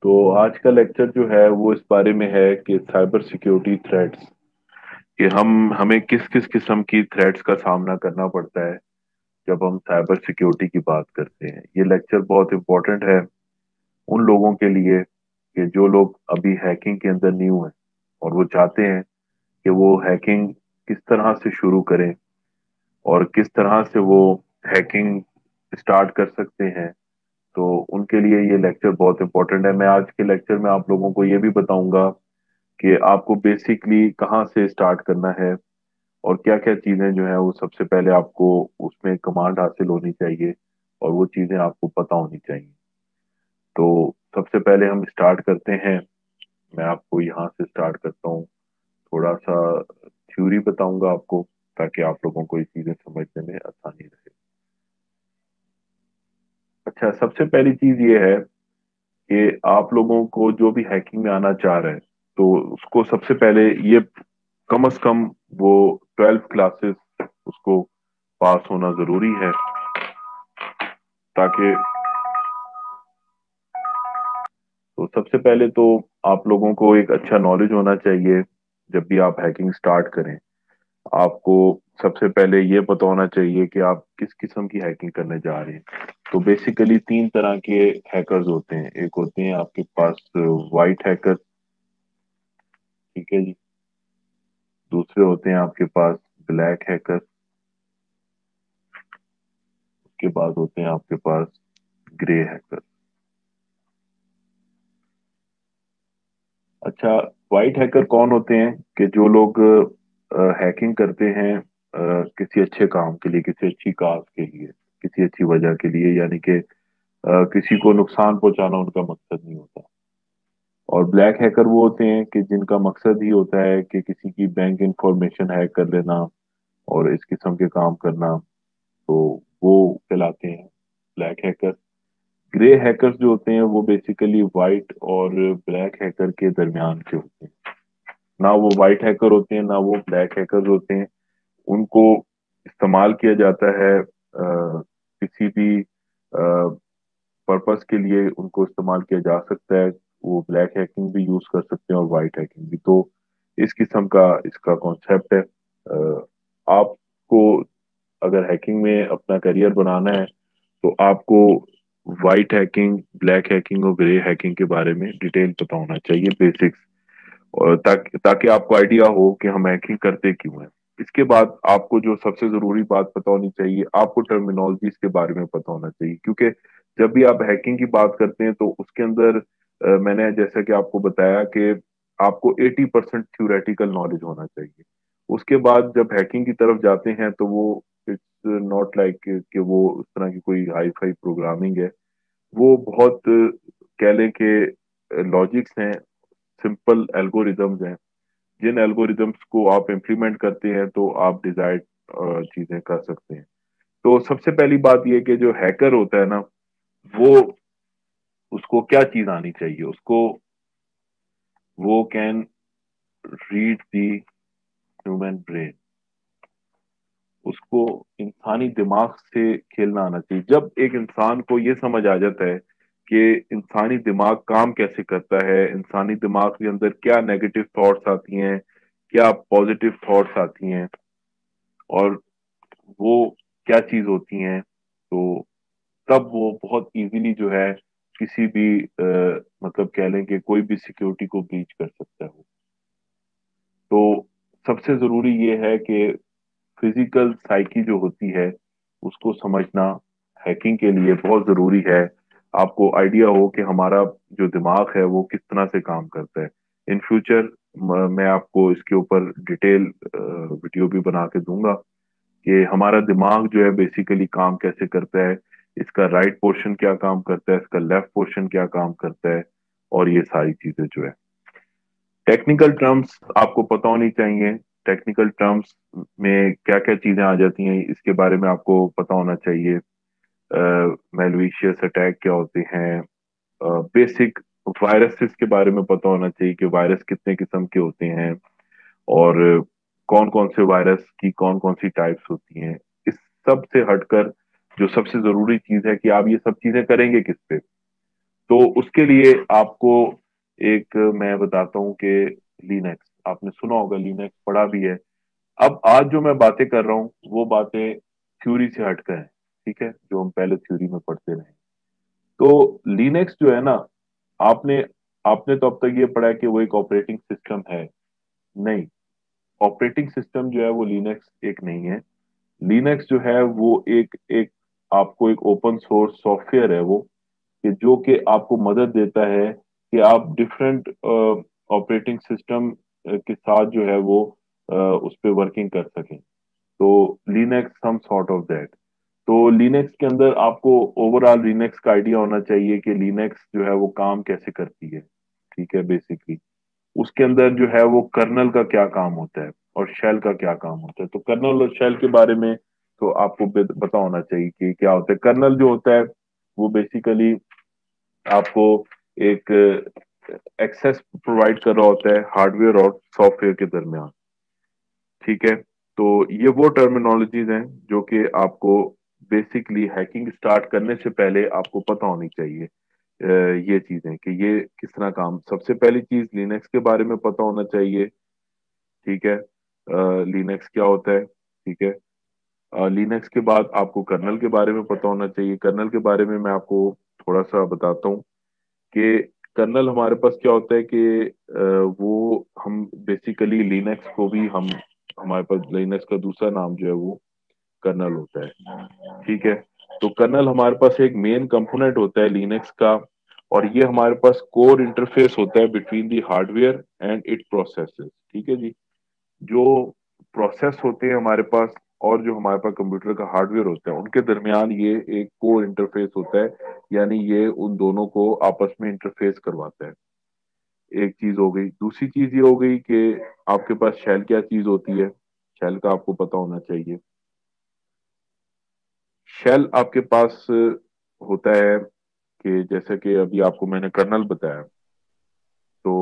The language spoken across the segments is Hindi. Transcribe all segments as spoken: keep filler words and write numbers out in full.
तो आज का लेक्चर जो है वो इस बारे में है कि साइबर सिक्योरिटी थ्रेट्स, कि हम हमें किस किस किस्म की थ्रेट्स का सामना करना पड़ता है जब हम साइबर सिक्योरिटी की बात करते हैं। ये लेक्चर बहुत इंपॉर्टेंट है उन लोगों के लिए कि जो लोग अभी हैकिंग के अंदर न्यू हैं और वो चाहते हैं कि वो हैकिंग किस तरह से शुरू करें और किस तरह से वो हैकिंग स्टार्ट कर सकते हैं। तो उनके लिए ये लेक्चर बहुत इंपॉर्टेंट है। मैं आज के लेक्चर में आप लोगों को ये भी बताऊंगा कि आपको बेसिकली कहाँ से स्टार्ट करना है और क्या क्या चीजें जो है वो सबसे पहले आपको उसमें कमांड हासिल होनी चाहिए और वो चीजें आपको पता होनी चाहिए। तो सबसे पहले हम स्टार्ट करते हैं। मैं आपको यहाँ से स्टार्ट करता हूँ। थोड़ा सा थ्योरी बताऊंगा आपको ताकि आप लोगों को ये चीजें समझने में आसानी रहे। अच्छा, सबसे पहली चीज ये है कि आप लोगों को जो भी हैकिंग में आना चाह रहे हैं तो उसको सबसे पहले ये कम से कम वो ट्वेल्थ क्लासेस उसको पास होना जरूरी है, ताकि तो सबसे पहले तो आप लोगों को एक अच्छा नॉलेज होना चाहिए। जब भी आप हैकिंग स्टार्ट करें आपको सबसे पहले ये पता होना चाहिए कि आप किस किस्म की हैकिंग करने जा रहे हैं। तो बेसिकली तीन तरह के हैकर्स होते हैं। एक होते हैं आपके पास वाइट हैकर, ठीक है जी। दूसरे होते हैं आपके पास ब्लैक हैकर, उसके बाद होते हैं आपके पास ग्रे हैकर। अच्छा, वाइट हैकर कौन होते हैं कि जो लोग हैकिंग करते हैं अ, किसी अच्छे काम के लिए, किसी अच्छी काज के लिए, किसी अच्छी वजह के लिए, यानी कि अ, किसी को नुकसान पहुंचाना उनका मकसद नहीं होता। और ब्लैक हैकर वो होते हैं कि जिनका मकसद ही होता है कि किसी की बैंक इंफॉर्मेशन हैक कर लेना और इस किस्म के काम करना। तो वो कहलाते हैं ब्लैक हैकर। ग्रे हैकर्स जो होते हैं वो बेसिकली वाइट और ब्लैक हैकर के दरमियान के होते हैं। ना वो वाइट हैकर होते हैं ना वो ब्लैक हैकर्स होते हैं। उनको इस्तेमाल किया जाता है अ, किसी भी पर्पस के लिए उनको इस्तेमाल किया जा सकता है। वो ब्लैक हैकिंग भी यूज कर सकते हैं और वाइट हैकिंग भी। तो इस किस्म का इसका कॉन्सेप्ट है। अ, आपको अगर हैकिंग में अपना करियर बनाना है तो आपको वाइट हैकिंग, ब्लैक हैकिंग और ग्रे हैकिंग के बारे में डिटेल पता होना चाहिए, बेसिक्स। और ताकि ताकि आपको आइडिया हो कि हम हैकिंग करते क्यों हैं। इसके बाद आपको जो सबसे जरूरी बात पता होनी चाहिए, आपको टर्मिनोलॉजीज के बारे में पता होना चाहिए। क्योंकि जब भी आप हैकिंग की बात करते हैं तो उसके अंदर अ, मैंने जैसा कि आपको बताया कि आपको अस्सी परसेंट थ्योरेटिकल नॉलेज होना चाहिए। उसके बाद जब हैकिंग की तरफ जाते हैं तो वो इट्स नॉट लाइक कि वो उस तरह की कोई हाई फाई प्रोग्रामिंग है। वो बहुत अ, कह लें कि लॉजिक्स हैं, सिंपल एल्गोरिदम्स हैं। जिन एल्गोरिदम्स को आप इम्प्लीमेंट करते हैं तो आप डिजायर्ड चीजें कर सकते हैं। तो सबसे पहली बात यह कि जो हैकर होता है ना, वो उसको क्या चीज आनी चाहिए, उसको वो can read the human brain. उसको इंसानी दिमाग से खेलना आना चाहिए। जब एक इंसान को ये समझ आ जाता है कि इंसानी दिमाग काम कैसे करता है, इंसानी दिमाग के अंदर क्या नेगेटिव थॉट्स आती हैं, क्या पॉजिटिव थॉट्स आती हैं और वो क्या चीज होती हैं, तो तब वो बहुत इजीली जो है किसी भी आ, मतलब कह लें कि कोई भी सिक्योरिटी को ब्रीच कर सकता है वो। तो सबसे जरूरी ये है कि फिजिकल साइकी जो होती है उसको समझना हैकिंग के लिए बहुत जरूरी है। आपको आइडिया हो कि हमारा जो दिमाग है वो किस तरह से काम करता है। इन फ्यूचर मैं आपको इसके ऊपर डिटेल वीडियो भी बना के दूंगा कि हमारा दिमाग जो है बेसिकली काम कैसे करता है, इसका राइट पोर्शन क्या काम करता है, इसका लेफ्ट पोर्शन क्या काम करता है, और ये सारी चीजें जो है। टेक्निकल टर्म्स आपको पता होनी चाहिए। टेक्निकल टर्म्स में क्या क्या चीजें आ जाती हैं इसके बारे में आपको पता होना चाहिए। मेलविशियस अटैक क्या होते हैं, बेसिक वायरसेस के बारे में पता होना चाहिए कि वायरस कितने किस्म के होते हैं और कौन कौन से वायरस की कौन कौन सी टाइप्स होती हैं। इस सब से हटकर जो सबसे जरूरी चीज है कि आप ये सब चीजें करेंगे किस पे। तो उसके लिए आपको एक मैं बताता हूँ कि लिनक्स, आपने सुना होगा, लिनक्स पढ़ा भी है। अब आज जो मैं बातें कर रहा हूँ वो बातें थ्योरी से हटकर हैं, ठीक है, जो हम पहले थ्योरी में पढ़ते रहे। तो लिनक्स जो है ना, आपने आपने तो अब तक ये पढ़ा है कि वो एक ऑपरेटिंग सिस्टम है। नहीं, ऑपरेटिंग सिस्टम जो है वो लिनक्स एक नहीं है। लिनक्स जो है वो एक एक आपको एक ओपन सोर्स सॉफ्टवेयर है वो, कि जो कि आपको मदद देता है कि आप डिफरेंट ऑपरेटिंग सिस्टम के साथ जो है वो अ, उस पर वर्किंग कर सकें। तो Linux some sort of that. तो लिनक्स के अंदर आपको ओवरऑल लिनक्स का आइडिया होना चाहिए कि लिनक्स जो है वो काम कैसे करती है, ठीक है, बेसिकली। उसके अंदर जो है वो कर्नल का क्या काम होता है और शेल का क्या काम होता है। तो कर्नल और शेल के बारे में तो आपको बे- पता होना चाहिए कि क्या होता है। कर्नल जो होता है वो बेसिकली आपको एक एक्सेस प्रोवाइड कर रहा होता है हार्डवेयर और सॉफ्टवेयर के दरमियान, ठीक है। तो ये वो टर्मिनोलॉजीज हैं जो कि आपको बेसिकली हैकिंग स्टार्ट करने से पहले आपको पता होनी चाहिए। अ, ये चीजें कि ये किस तरह काम, सबसे पहली चीज लिनक्स के बारे में पता होना चाहिए, ठीक है। लिनक्स क्या होता है, ठीक है। लिनक्स के बाद आपको कर्नल के बारे में पता होना चाहिए। कर्नल के बारे में मैं आपको थोड़ा सा बताता हूँ कि कर्नल हमारे पास क्या होता है कि अ, वो हम बेसिकली लिनक्स को भी हम, हमारे पास लिनक्स का दूसरा नाम जो है वो कर्नल होता है, ठीक है। तो कर्नल हमारे पास एक मेन कंपोनेंट होता है लिनक्स का, और ये हमारे पास कोर इंटरफेस होता है between the hardware and it processes, ठीक है जी। जो प्रोसेस होते हैं हमारे पास और जो हमारे पास कंप्यूटर का हार्डवेयर होता है उनके दरमियान ये एक कोर इंटरफेस होता है, यानी ये उन दोनों को आपस में इंटरफेस करवाता है। एक चीज हो गई। दूसरी चीज ये हो गई कि आपके पास शेल क्या चीज होती है, शेल का आपको पता होना चाहिए। शेल आपके पास होता है कि जैसे कि अभी आपको मैंने कर्नल बताया, तो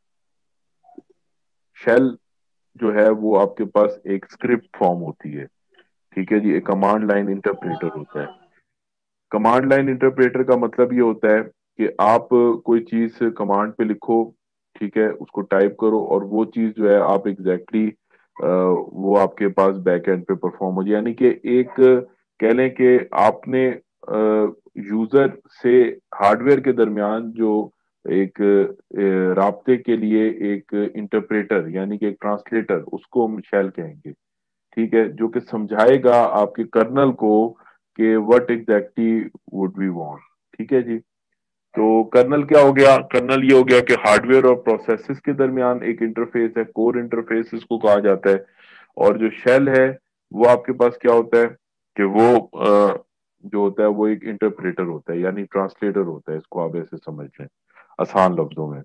शेल जो है वो आपके पास एक स्क्रिप्ट फॉर्म होती है, ठीक है जी, एक कमांड लाइन इंटरप्रेटर होता है। कमांड लाइन इंटरप्रेटर का मतलब ये होता है कि आप कोई चीज कमांड पे लिखो, ठीक है, उसको टाइप करो और वो चीज जो है आप एग्जैक्टली exactly, वो आपके पास बैक एंड पे परफॉर्म हो जाए। यानी कि एक कह लें कि आपने यूजर से हार्डवेयर के दरमियान जो एक अ, राब्ते के लिए एक इंटरप्रेटर यानी कि एक ट्रांसलेटर, उसको हम शेल कहेंगे, ठीक है, जो कि समझाएगा आपके कर्नल को कि what exactly would we want, ठीक है जी। तो कर्नल क्या हो गया, कर्नल ये हो गया कि हार्डवेयर और प्रोसेसेस के दरमियान एक इंटरफेस है, कोर इंटरफेस इसको कहा जाता है। और जो शेल है वो आपके पास क्या होता है कि वो अ, जो होता है वो एक इंटरप्रेटर होता है, यानी ट्रांसलेटर होता है, इसको आप ऐसे समझ लें आसान लफ्जों में।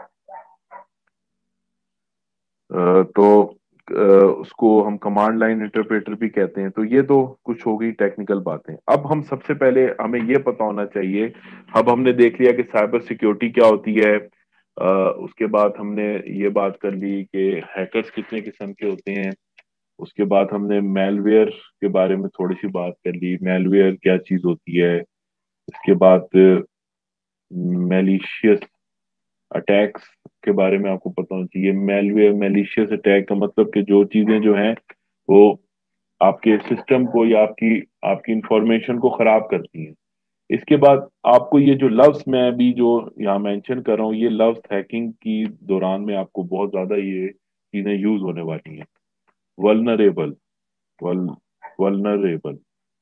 अ, तो अ, उसको हम कमांड लाइन इंटरप्रेटर भी कहते हैं। तो ये तो कुछ हो गई टेक्निकल बातें। अब हम सबसे पहले हमें ये पता होना चाहिए, अब हमने देख लिया कि साइबर सिक्योरिटी क्या होती है। अ, उसके बाद हमने ये बात कर ली कि हैकर्स कितने किस्म के होते हैं। उसके बाद हमने मेलवेयर के बारे में थोड़ी सी बात कर ली, मेलवेयर क्या चीज होती है। इसके बाद मैलिशियस अटैक्स के बारे में आपको पता होना चाहिए। मेलवेयर मैलिशियस अटैक का मतलब कि जो चीजें जो हैं वो आपके सिस्टम को या आपकी आपकी इंफॉर्मेशन को खराब करती हैं। इसके बाद आपको ये जो लफ्ज मैं अभी जो यहाँ मेंशन कर रहा हूँ, ये लफ्ज हैकिंग की दौरान में आपको बहुत ज्यादा ये चीजें यूज होने वाली हैं। वल्नरेबल, वल वल्नरेबल,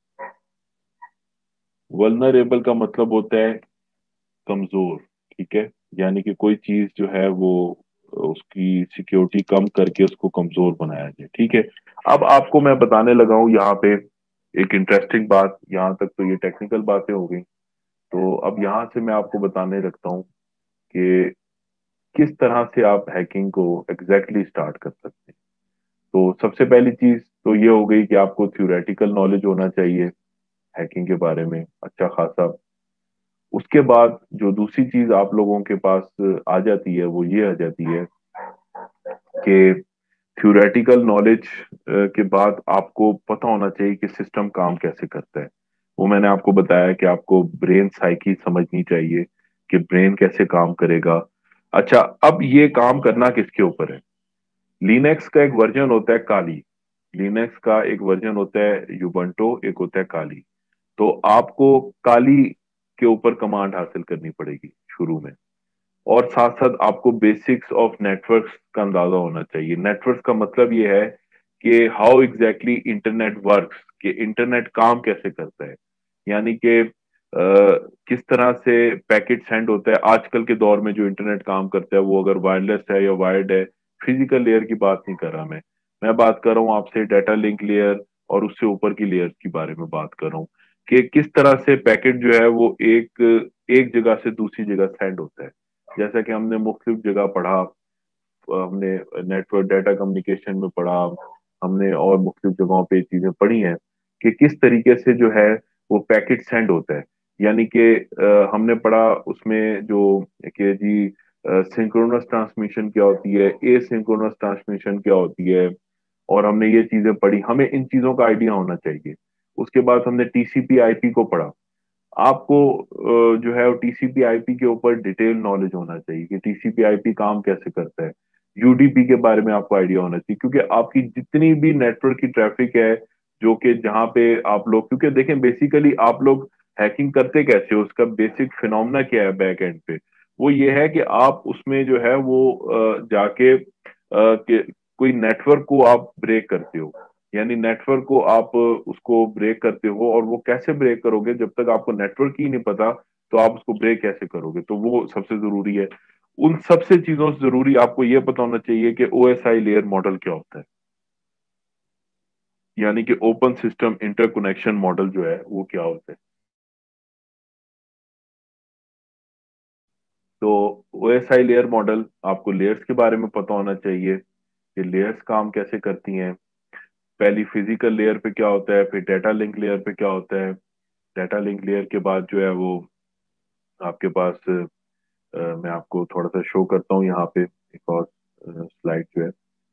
वल्नरेबल का मतलब होता है कमजोर, ठीक है, यानी कि कोई चीज जो है वो उसकी सिक्योरिटी कम करके उसको कमजोर बनाया जाए, ठीक है। अब आपको मैं बताने लगा हूँ यहाँ पे एक इंटरेस्टिंग बात। यहाँ तक तो ये टेक्निकल बातें हो गई। तो अब यहाँ से मैं आपको बताने लगता हूँ कि किस तरह से आप हैकिंग को एग्जैक्टली exactly स्टार्ट कर सकते हैं। तो सबसे पहली चीज तो ये हो गई कि आपको थ्योरेटिकल नॉलेज होना चाहिए हैकिंग के बारे में अच्छा खासा। उसके बाद जो दूसरी चीज आप लोगों के पास आ जाती है वो ये आ जाती है कि थ्योरेटिकल नॉलेज के बाद आपको पता होना चाहिए कि सिस्टम काम कैसे करता है। वो मैंने आपको बताया कि आपको ब्रेन साइकी समझनी चाहिए कि ब्रेन कैसे काम करेगा। अच्छा, अब ये काम करना किसके ऊपर है? लिनक्स का एक वर्जन होता है काली, लिनक्स का एक वर्जन होता है युबंटो, एक होता है काली। तो आपको काली के ऊपर कमांड हासिल करनी पड़ेगी शुरू में, और साथ साथ आपको बेसिक्स ऑफ नेटवर्क्स का अंदाजा होना चाहिए। नेटवर्क का मतलब ये है कि हाउ एग्जैक्टली इंटरनेट वर्क्स, कि इंटरनेट काम कैसे करता है, यानी कि अ, किस तरह से पैकेट सेंड होता है। आजकल के दौर में जो इंटरनेट काम करता है वो अगर वायरलेस है या वायर्ड है, फिजिकल लेयर की बात नहीं कर रहा मैं मैं बात कर रहा हूँ आपसे डाटा लिंक लेयर और उससे ऊपर की लेयर्स के बारे में बात कर रहा हूँ, कि किस तरह से पैकेट जो है वो एक एक जगह से दूसरी जगह सेंड होता है। जैसा कि हमने मुख्तलिफ जगह पढ़ा, हमने नेटवर्क डाटा कम्युनिकेशन में पढ़ा, हमने और मुख्तलिफ जगहों पे चीजें पढ़ी हैं कि किस तरीके से जो है वो पैकेट सेंड होता है। यानी कि अ, हमने पढ़ा उसमें जो कि जी सिंक्रोनस ट्रांसमिशन क्या होती है, ए सिंक्रोनस ट्रांसमिशन क्या होती है, और हमने ये चीजें पढ़ी, हमें इन चीजों का आइडिया होना चाहिए। उसके बाद हमने टीसीपी आईपी को पढ़ा। आपको अ, जो है टीसीपी आईपी के ऊपर डिटेल नॉलेज होना चाहिए कि टीसीपी आईपी काम कैसे करता है। यूडीपी के बारे में आपको आइडिया होना चाहिए, क्योंकि आपकी जितनी भी नेटवर्क की ट्रैफिक है, जो कि जहां पे आप लोग, क्योंकि देखें बेसिकली आप लोग हैकिंग करते कैसे हो, उसका बेसिक फिनोमेना क्या है बैक एंड पे, वो ये है कि आप उसमें जो है वो अ, जाके अ, के, कोई नेटवर्क को आप ब्रेक करते हो। यानी नेटवर्क को आप उसको ब्रेक करते हो, और वो कैसे ब्रेक करोगे जब तक आपको नेटवर्क ही नहीं पता, तो आप उसको ब्रेक कैसे करोगे? तो वो सबसे जरूरी है। उन सबसे चीजों से जरूरी आपको ये पता होना चाहिए कि ओएसआई लेयर मॉडल क्या होता है, यानी कि ओपन सिस्टम इंटरकनेक्शन मॉडल जो है वो क्या होता है। तो ओएसआई लेयर मॉडल, आपको लेयर्स के बारे में पता होना चाहिए कि लेयर्स काम कैसे करती हैं। पहली फिजिकल लेयर पे क्या होता है, फिर डाटा लिंक लेयर पे क्या होता है। डाटा लिंक लेयर के बाद जो है वो आपके पास अ, मैं आपको थोड़ा सा शो करता हूँ यहाँ पे, एक और स्लाइड जो है,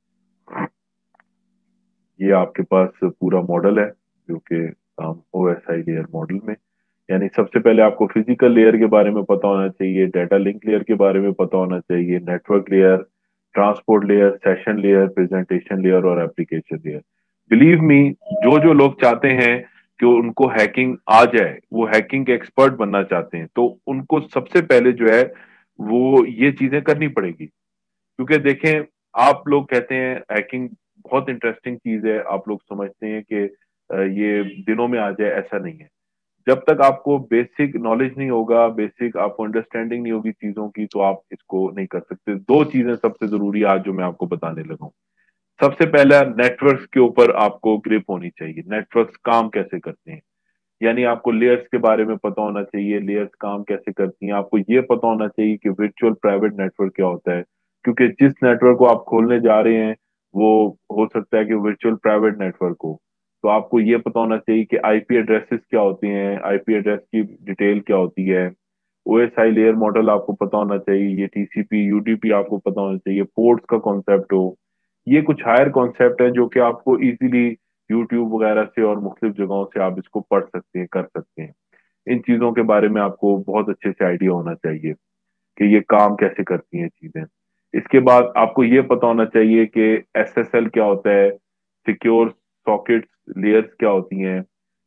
ये आपके पास पूरा मॉडल है जो कि काम ओएसआई लेयर मॉडल में। यानी सबसे पहले आपको फिजिकल लेयर के बारे में पता होना चाहिए, डाटा लिंक लेयर के बारे में पता होना चाहिए, network layer, transport layer, session layer, presentation layer और एप्लीकेशन लेयर। बिलीव मी, जो जो लोग चाहते हैं कि उनको हैकिंग आ जाए, वो हैकिंग के एक्सपर्ट बनना चाहते हैं, तो उनको सबसे पहले जो है वो ये चीजें करनी पड़ेगी। क्योंकि देखें, आप लोग कहते हैं हैकिंग बहुत इंटरेस्टिंग चीज है, आप लोग समझते हैं कि अ, ये दिनों में आ जाए, ऐसा नहीं है। जब तक आपको बेसिक नॉलेज नहीं होगा, बेसिक आपको अंडरस्टैंडिंग नहीं होगी चीजों की, तो आप इसको नहीं कर सकते। दो चीजें सबसे जरूरी आज जो मैं आपको बताने लगा हूं। सबसे पहला, नेटवर्क्स के ऊपर आपको ग्रिप होनी चाहिए, नेटवर्क्स काम कैसे करते हैं। यानी आपको लेयर्स के बारे में पता होना चाहिए, लेयर्स काम कैसे करती हैं। आपको ये पता होना चाहिए कि वर्चुअल प्राइवेट नेटवर्क क्या होता है, क्योंकि जिस नेटवर्क को आप खोलने जा रहे हैं वो हो सकता है कि वर्चुअल प्राइवेट नेटवर्क हो। तो आपको ये पता होना चाहिए कि आईपी एड्रेसेस क्या होती हैं, आईपी एड्रेस की डिटेल क्या होती है। ओएसआई लेयर मॉडल आपको पता होना चाहिए, ये टीसीपी यूडीपी आपको पता होना चाहिए, पोर्ट्स का कॉन्सेप्ट हो। ये कुछ हायर कॉन्सेप्ट है जो कि आपको इजीली यूट्यूब वगैरह से और मुख्तलिफ जगहों से आप इसको पढ़ सकते हैं, कर सकते हैं। इन चीजों के बारे में आपको बहुत अच्छे से आइडिया होना चाहिए कि ये काम कैसे करती हैं चीजें। इसके बाद आपको ये पता होना चाहिए कि एसएसएल क्या होता है, सिक्योर सॉकेट लेयर्स क्या होती हैं,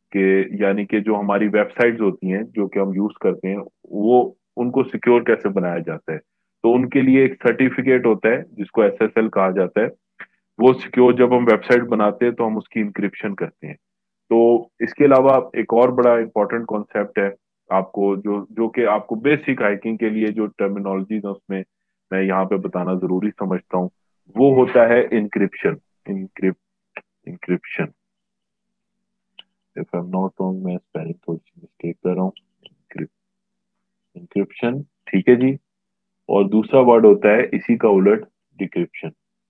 कि यानी कि जो हमारी वेबसाइट्स होती हैं जो कि हम यूज करते हैं, वो उनको सिक्योर कैसे बनाया जाता है। तो उनके लिए एक सर्टिफिकेट होता है जिसको एसएसएल कहा जाता है। वो सिक्योर, जब हम वेबसाइट बनाते हैं तो हम उसकी इंक्रिप्शन करते हैं। तो इसके अलावा एक और बड़ा इंपॉर्टेंट कॉन्सेप्ट है, आपको जो जो कि आपको बेसिक हाइकिंग के लिए जो टर्मिनोलॉजीज है उसमें मैं यहाँ पे बताना जरूरी समझता हूँ, वो होता है encryption. Encrypt encryption, if I am not wrong, मैं स्पेलिंग थोड़ी सी मिस्टेक कर रहा हूँ। इंक्रिप्शन, ठीक है जी। और दूसरा वर्ड होता है इसी का उलट, डिक्रिप्शन।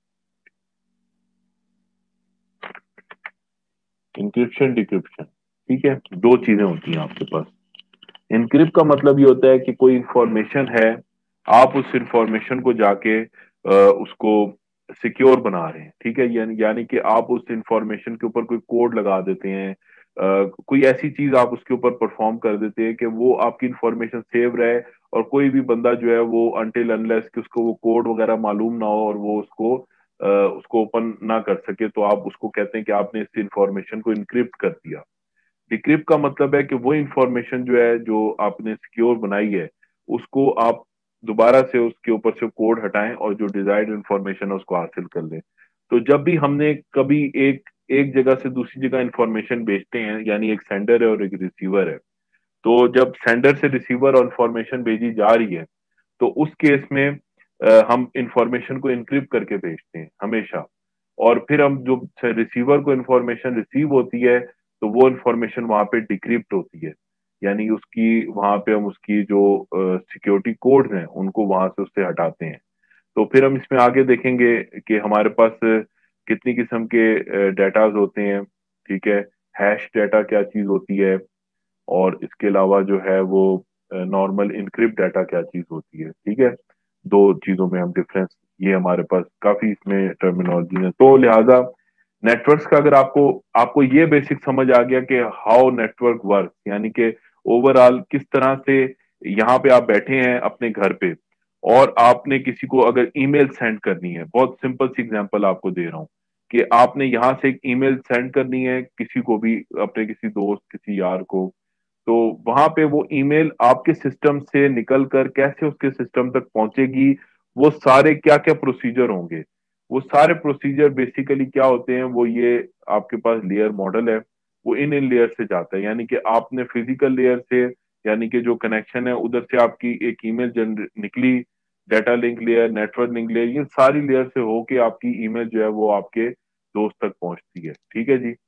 इंक्रिप्शन, डिक्रिप्शन, ठीक है, दो चीजें होती हैं आपके पास। इनक्रिप्ट का मतलब ये होता है कि कोई इंफॉर्मेशन है, आप उस इंफॉर्मेशन को जाके अ, उसको सिक्योर बना रहे हैं, ठीक है। यानी यानी कि आप उस इंफॉर्मेशन के ऊपर कोई कोड लगा देते हैं, अ, कोई ऐसी चीज आप उसके ऊपर परफॉर्म कर देते हैं कि वो आपकी इंफॉर्मेशन सेव रहे, और कोई भी बंदा जो है वो अनटिल अनलेस कि उसको वो कोड वगैरह मालूम ना हो और वो उसको अ, उसको ओपन ना कर सके, तो आप उसको कहते हैं कि आपने इस इंफॉर्मेशन को इनक्रिप्ट कर दिया। डिक्रिप्ट का मतलब है कि वो इंफॉर्मेशन जो है जो आपने सिक्योर बनाई है उसको आप दोबारा से उसके ऊपर से कोड हटाएं और जो डिजायर्ड इंफॉर्मेशन है उसको हासिल कर लें। तो जब भी हमने कभी एक एक जगह से दूसरी जगह इंफॉर्मेशन भेजते हैं, यानी एक सेंडर है और एक रिसीवर है, तो जब सेंडर से रिसीवर और इंफॉर्मेशन भेजी जा रही है तो उस केस में अ, हम इंफॉर्मेशन को इनक्रिप्ट करके भेजते हैं हमेशा। और फिर हम जो रिसीवर को इंफॉर्मेशन रिसीव होती है तो वो इंफॉर्मेशन वहां पे डिक्रिप्ट होती है, यानी उसकी वहां पे हम उसकी जो सिक्योरिटी कोड्स हैं उनको वहां से उससे हटाते हैं। तो फिर हम इसमें आगे देखेंगे कि हमारे पास कितनी किस्म के डेटाज होते हैं। ठीक है, हैश डाटा क्या चीज होती है, और इसके अलावा जो है वो नॉर्मल इनक्रिप्ट डाटा क्या चीज होती है। ठीक है, दो चीजों में हम डिफरेंस, ये हमारे पास काफी इसमें टर्मिनोलॉजी है। तो लिहाजा नेटवर्क्स का अगर आपको आपको ये बेसिक समझ आ गया कि हाउ नेटवर्क वर्क, यानी कि ओवरऑल किस तरह से यहाँ पे आप बैठे हैं अपने घर पे और आपने किसी को अगर ईमेल सेंड करनी है, बहुत सिंपल सी एग्जांपल आपको दे रहा हूँ कि आपने यहाँ से एक ईमेल सेंड करनी है किसी को भी, अपने किसी दोस्त किसी यार को, तो वहां पे वो ईमेल आपके सिस्टम से निकल कर कैसे उसके सिस्टम तक पहुंचेगी, वो सारे क्या क्या प्रोसीजर होंगे, वो सारे प्रोसीजर बेसिकली क्या होते हैं, वो ये आपके पास लेयर मॉडल है, वो इन इन लेयर से जाता है। यानी कि आपने फिजिकल लेयर से, यानी कि जो कनेक्शन है उधर से आपकी एक ईमेल जनरेट निकली, data link layer, network link layer, ये सारी लेयर से होके आपकी ईमेल जो है वो आपके दोस्त तक पहुंचती है। ठीक है जी।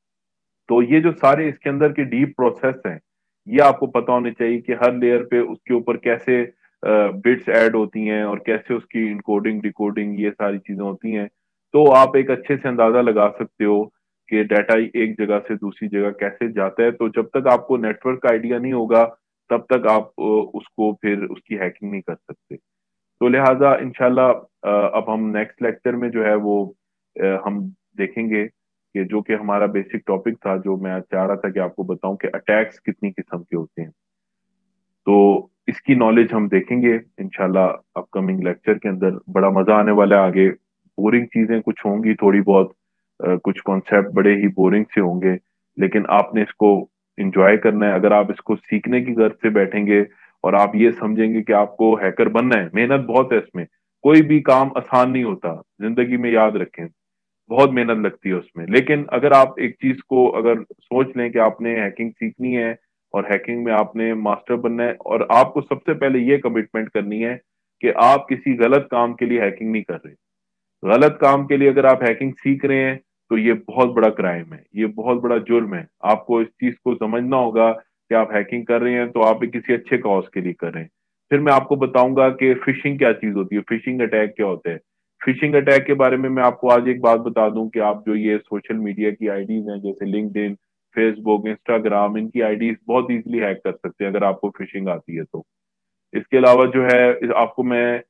तो ये जो सारे इसके अंदर के डीप प्रोसेस हैं, ये आपको पता होने चाहिए कि हर लेयर पे उसके ऊपर कैसे बिट्स ऐड होती हैं और कैसे उसकी इनकोडिंग डिकोडिंग ये सारी चीजें होती हैं। तो आप एक अच्छे से अंदाजा लगा सकते हो कि डाटा एक जगह से दूसरी जगह कैसे जाता है। तो जब तक आपको नेटवर्क का आइडिया नहीं होगा तब तक आप अ, उसको फिर उसकी हैकिंग नहीं कर सकते। तो लिहाजा इंशाल्लाह अब हम नेक्स्ट लेक्चर में जो है वो अ, हम देखेंगे कि जो कि हमारा बेसिक टॉपिक था, जो मैं चाह रहा था कि आपको बताऊं कि अटैक्स कितनी किस्म के होते हैं। तो इसकी नॉलेज हम देखेंगे इंशाल्लाह अपकमिंग लेक्चर के अंदर। बड़ा मजा आने वाला है आगे। बोरिंग चीजें कुछ होंगी थोड़ी बहुत, अ, कुछ कॉन्सेप्ट बड़े ही बोरिंग से होंगे, लेकिन आपने इसको एंजॉय करना है। अगर आप इसको सीखने की गर्ज से बैठेंगे और आप ये समझेंगे कि आपको हैकर बनना है, मेहनत बहुत है इसमें, कोई भी काम आसान नहीं होता जिंदगी में, याद रखें बहुत मेहनत लगती है उसमें। लेकिन अगर आप एक चीज को अगर सोच लें कि आपने हैकिंग सीखनी है और हैकिंग में आपने मास्टर बनना है, और आपको सबसे पहले ये कमिटमेंट करनी है कि आप किसी गलत काम के लिए हैकिंग नहीं कर रहे। गलत काम के लिए अगर आप हैकिंग सीख रहे हैं तो ये बहुत बड़ा क्राइम है, ये बहुत बड़ा जुर्म है। आपको इस चीज को समझना होगा कि आप हैकिंग कर रहे हैं तो आप एक किसी अच्छे कॉज के लिए कर रहे हैं। फिर मैं आपको बताऊंगा कि फिशिंग क्या चीज होती है, फिशिंग अटैक क्या होता है। फिशिंग अटैक के बारे में मैं आपको आज एक बात बता दूं कि आप जो ये सोशल मीडिया की आईडीज हैं जैसे लिंक्डइन, फेसबुक, इंस्टाग्राम, इनकी आईडीज बहुत इजीली हैक कर सकते हैं अगर आपको फिशिंग आती है तो। इसके अलावा जो है इस- आपको मैं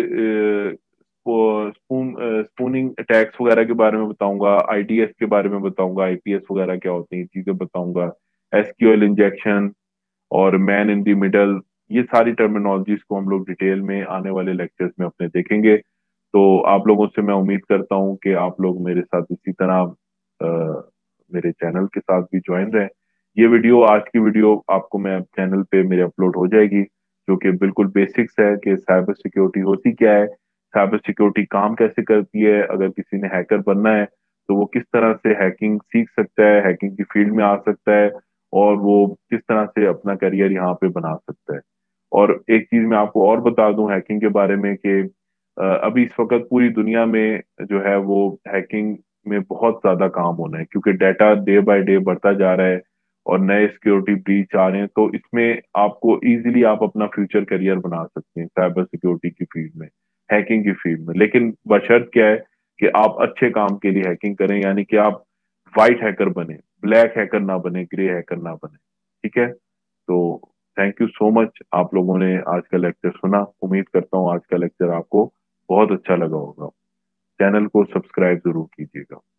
स्पून स्पूनिंग अटैक्स वगैरह के बारे में बताऊंगा, आईडीएस के बारे में बताऊंगा, आईपीएस वगैरह क्या होती हैं चीजें बताऊंगा, एसक्यूएल इंजेक्शन और मैन इन द मिडल, ये सारी टर्मिनोलॉजीज को हम लोग डिटेल में आने वाले लेक्चर्स में अपने देखेंगे। तो आप लोगों से मैं उम्मीद करता हूं कि आप लोग मेरे साथ इसी तरह अ, मेरे चैनल के साथ भी ज्वाइन रहें। ये वीडियो, आज की वीडियो आपको मैं चैनल पे मेरे अपलोड हो जाएगी, जो कि बिल्कुल बेसिक्स है कि साइबर सिक्योरिटी होती क्या है, साइबर सिक्योरिटी काम कैसे करती है, अगर किसी ने हैकर बनना है तो वो किस तरह से हैकिंग सीख सकता है, हैकिंग की फील्ड में आ सकता है, और वो किस तरह से अपना करियर यहाँ पे बना सकता है। और एक चीज मैं आपको और बता दूं हैकिंग के बारे में कि अ, अभी इस वक्त पूरी दुनिया में जो है वो हैकिंग में बहुत ज्यादा काम होना है, क्योंकि डाटा डे बाय डे बढ़ता जा रहा है और नए सिक्योरिटी ब्रीच आ रहे हैं। तो इसमें आपको इजीली आप अपना फ्यूचर करियर बना सकते हैं साइबर सिक्योरिटी की फील्ड में, हैकिंग की फील्ड में। लेकिन बशर्त क्या है कि आप अच्छे काम के लिए हैकिंग करें, यानी कि आप वाइट हैकर बने, ब्लैक हैकर ना बने, ग्रे हैकर ना बने। ठीक है, तो थैंक यू सो मच, आप लोगों ने आज का लेक्चर सुना। उम्मीद करता हूँ आज का लेक्चर आपको बहुत अच्छा लगा होगा। चैनल को सब्सक्राइब जरूर कीजिएगा।